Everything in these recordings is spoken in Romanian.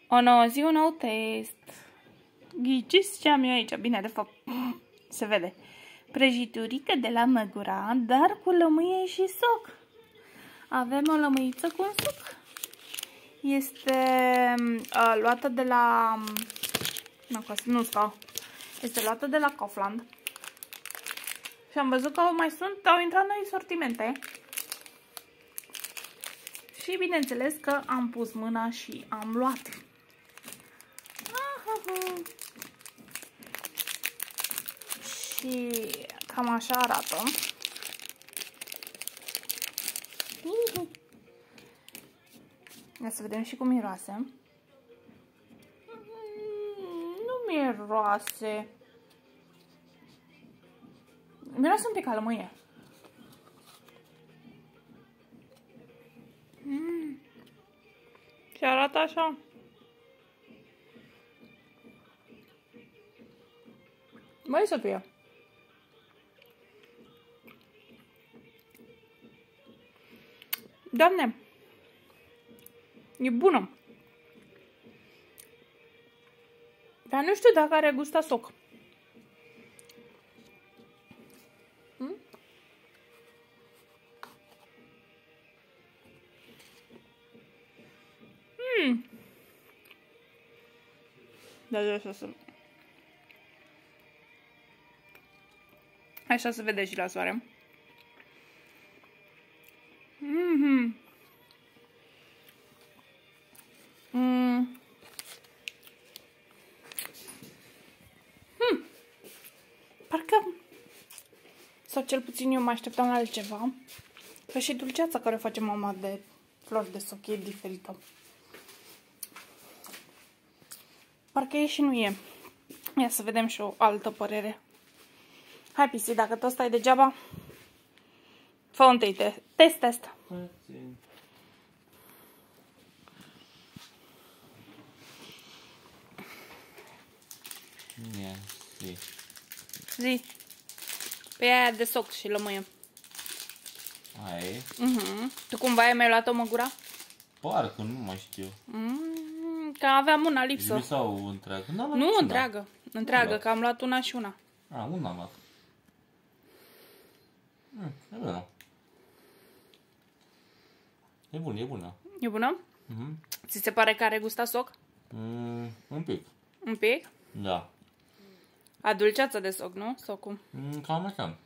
O nouă zi, un nou test. Ghiciți ce am eu aici? Bine, de fapt, se vede. Prăjiturică de la Măgura, dar cu lămâie și suc. Avem o lămâiță cu un suc. Este luată de la... Nu stau. Este luată de la Kaufland. Și am văzut că au intrat noi sortimente. Și bineînțeles că am pus mâna și am luat. Și cam așa arată. Ia să vedem și cum miroase. Nu miroase. Miroase un pic a lămâie. Și arată așa. Băi să fie. Doamne, e bună. Dar nu știu dacă are gust a soc. Așa se vede și la soare. Parcă, sau cel puțin eu mă așteptam la altceva. Că și dulceața care face mama de flori de soc e diferită. Parcă e și nu e. Ia să vedem și o altă părere. Hai, Pisi, dacă tot stai degeaba, fă întâi test. Zi. Pe aia de soc și lămâie. Ai? Tu cumva ai mai luat-o Măgura? Parcă, nu mai știu. Că aveam una lipsă. Sau întreagă? Nu, întreagă. Întreagă, că am luat una și una. Una am luat. E bună. E bună, e bună. E bună? Ți se pare că are gust a soc? Un pic. Un pic? Da. A dulceață de soc, nu? Socul. Cam așa.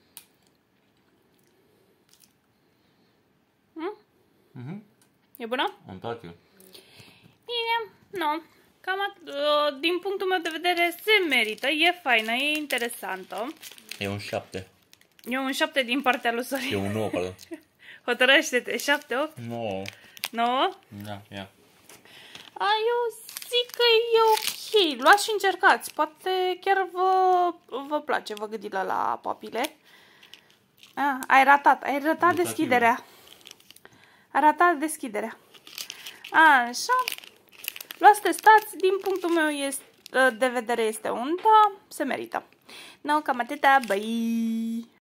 E bună? În toate. Bine, nu. Cam din punctul meu de vedere se merită. E faină, e interesantă. E un 7. E un 7 din partea lui Sorin. E un 9, pardon. Hotărăște-te, 7, 8? 9. 9? Da, ia. Eu zic că e ok. Luați și încercați. Poate chiar vă place, vă gândi la papile. Ai ratat deschiderea. Ai ratat deschiderea. Așa. Luați, testați. Din punctul meu de vedere este un da. Se merită. No, cam atâta. Bye!